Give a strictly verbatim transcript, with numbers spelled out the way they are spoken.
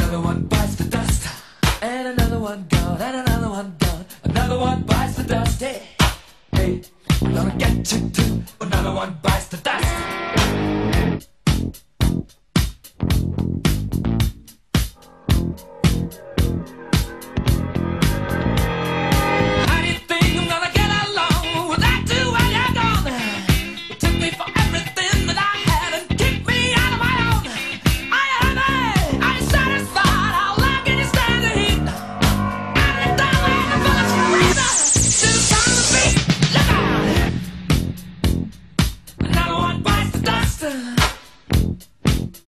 Another one bites the dust, and another one gone, and another one gone. Another one bites the dust. Hey, hey, I'm gonna get you too. Another one bites the dust.